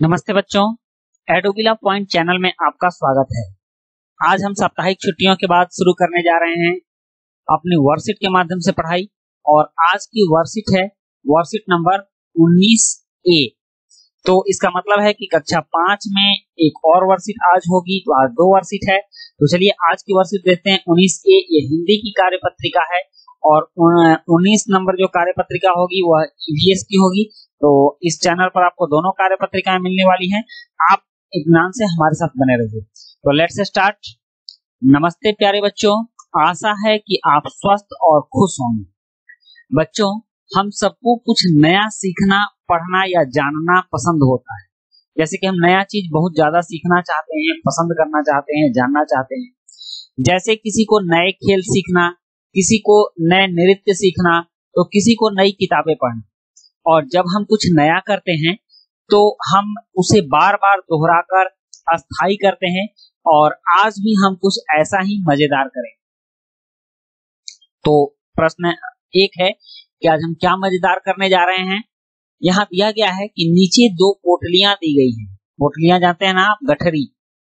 नमस्ते बच्चों, एडोबिला point channel में आपका स्वागत है। आज हम साप्ताहिक छुट्टियों के बाद शुरू करने जा रहे हैं अपनी वर्कशीट के माध्यम से पढ़ाई। और आज की वर्कशीट है वर्कशीट नंबर 19A। तो इसका मतलब है कि कक्षा 5 में एक और वर्कशीट आज होगी, तो आज 2 वर्कशीट है। तो चलिए आज की वर्कशीट देखते हैं 19A। ये हिंदी की कार्यपत्रिका है और 19 नंबर जो कार्यपत्रिका होगी वह EVS की होगी। तो इस चैनल पर आपको दोनों कार्यपत्रिकाएं मिलने वाली हैं। आप इत्मीनान से हमारे साथ बने रहिए। तो लेट्स स्टार्ट। नमस्ते प्यारे बच्चों, आशा है कि आप स्वस्थ और खुश होंगे। बच्चों, हम सबको कुछ नया सीखना, पढ़ना या जानना पसंद होता है। जैसे कि हम नया चीज बहुत ज्यादा सीखना चाहते हैं, पसंद करना चाहते हैं, जानना चाहते हैं। जैसे किसी को नए खेल सीखना, किसी को नए नृत्य सीखना, तो किसी को नई किताबें पढ़ना। और जब हम कुछ नया करते हैं तो हम उसे बार बार दोहराकर अस्थायी करते हैं। और आज भी हम कुछ ऐसा ही मजेदार करें। तो प्रश्न एक है कि आज हम क्या मजेदार करने जा रहे हैं। यहाँ दिया गया है कि नीचे 2 पोटलियां दी गई हैं। पोटलियां जानते हैं ना आप, गठरी।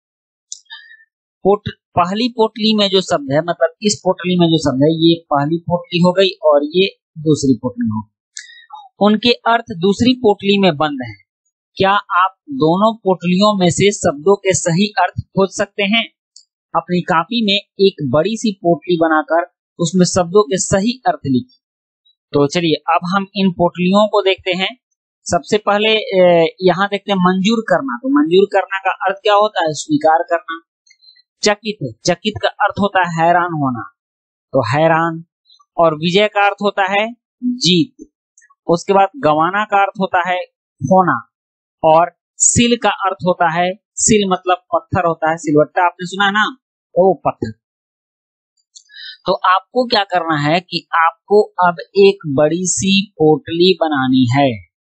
पहली पोटली में जो शब्द है, मतलब इस पोटली में जो शब्द है, ये पहली पोटली हो गई और ये दूसरी पोटली हो गई। उनके अर्थ दूसरी पोटली में बंद है। क्या आप दोनों पोटलियों में से शब्दों के सही अर्थ खोज सकते हैं? अपनी कॉपी में एक बड़ी सी पोटली बनाकर उसमें शब्दों के सही अर्थ लिखिए। तो चलिए अब हम इन पोटलियों को देखते हैं। सबसे पहले यहाँ देखते हैं मंजूर करना। तो मंजूर करना का अर्थ क्या होता है? स्वीकार करना। चकित, चकित का अर्थ होता है हैरान होना, तो हैरान। और विजय का अर्थ होता है जीत। उसके बाद गंवाना का अर्थ होता है खोना। और सिल का अर्थ होता है, सिल मतलब पत्थर होता है, सिलवट्टा आपने सुना है ना, वो पत्थर। तो आपको क्या करना है कि आपको अब एक बड़ी सी पोटली बनानी है।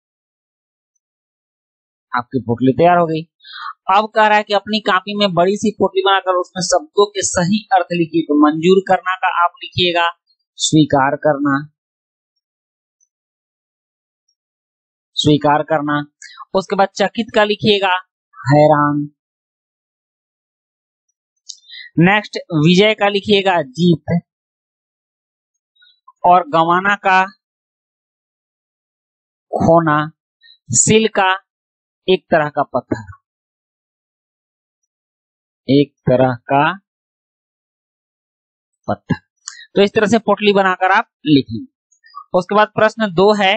आपकी पोटली तैयार हो गई। अब कह रहा है कि अपनी कॉपी में बड़ी सी पोटली बनाकर उसमें शब्दों के सही अर्थ लिखिए। तो मंजूर करना का आप लिखिएगा स्वीकार करना, स्वीकार करना। उसके बाद चकित का लिखिएगा हैरान। नेक्स्ट विजय का लिखिएगा जीत। और गंवाना का खोना। सिल का एक तरह का पत्थर, एक तरह का पत्थर। तो इस तरह से पोटली बनाकर आप लिखिए। उसके बाद प्रश्न 2 है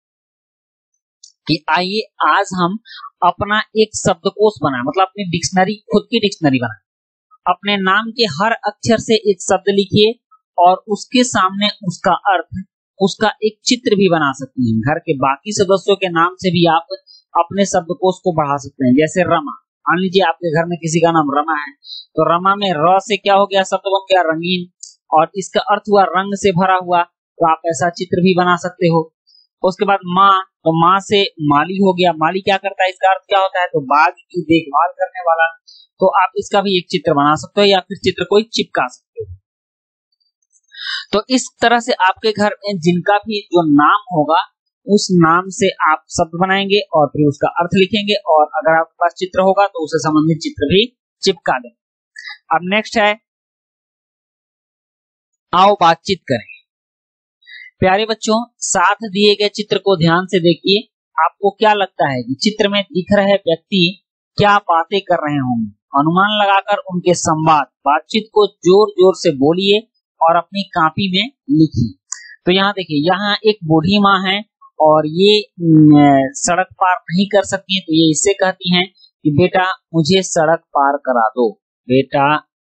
कि आइए आज हम अपना एक शब्दकोश बनाएं, मतलब अपनी डिक्शनरी, खुद की डिक्शनरी बनाएं। अपने नाम के हर अक्षर से एक शब्द लिखिए और उसके सामने उसका अर्थ, उसका एक चित्र भी बना सकते हैं। घर के बाकी सदस्यों के नाम से भी आप अपने शब्दकोश को बढ़ा सकते हैं। जैसे रमा, मान लीजिए आपके घर में किसी का नाम रमा है, तो रमा में र से क्या हो गया, शब्द बन गया रंगीन, और इसका अर्थ हुआ रंग से भरा हुआ। तो आप ऐसा चित्र भी बना सकते हो। उसके बाद माँ, तो माँ से माली हो गया। माली क्या करता है, इसका अर्थ क्या होता है, तो बाग की देखभाल करने वाला। तो आप इसका भी एक चित्र बना सकते हो या फिर चित्र कोई चिपका सकते हो। तो इस तरह से आपके घर में जिनका भी जो नाम होगा उस नाम से आप शब्द बनाएंगे और फिर उसका अर्थ लिखेंगे। और अगर आपके पास चित्र होगा तो उससे संबंधित चित्र भी चिपका दें। अब नेक्स्ट है आओ बातचीत करें। प्यारे बच्चों, साथ दिए गए चित्र को ध्यान से देखिए। आपको क्या लगता है कि चित्र में दिख रहे व्यक्ति क्या बातें कर रहे होंगे? अनुमान लगाकर उनके संवाद, बातचीत को जोर जोर से बोलिए और अपनी कॉपी में लिखिए। तो यहाँ देखिए, यहाँ एक बूढ़ी माँ है और ये सड़क पार नहीं कर सकती है। तो ये इससे कहती हैं कि बेटा मुझे सड़क पार करा दो, बेटा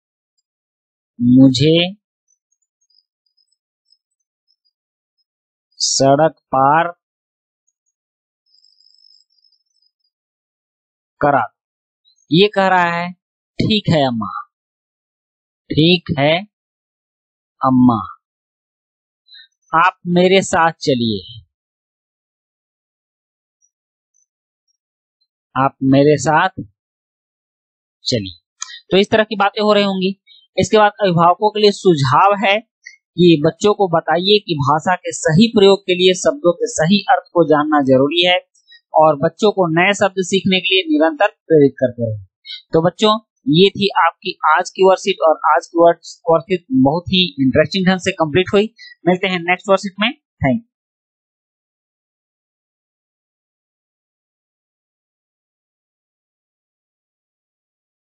मुझे सड़क पार करा। ये कह रहा है ठीक है अम्मा, ठीक है अम्मा, आप मेरे साथ चलिए, आप मेरे साथ चलिए। तो इस तरह की बातें हो रही होंगी। इसके बाद अभिभावकों के लिए सुझाव है कि बच्चों को बताइए कि भाषा के सही प्रयोग के लिए शब्दों के सही अर्थ को जानना जरूरी है। और बच्चों को नए शब्द सीखने के लिए निरंतर प्रेरित करते रहें। तो बच्चों, ये थी आपकी आज की वर्कशीट और आज की वर्कशीट बहुत ही इंटरेस्टिंग ढंग से कंप्लीट हुई। मिलते हैं नेक्स्ट वर्कशीट में। Thank you.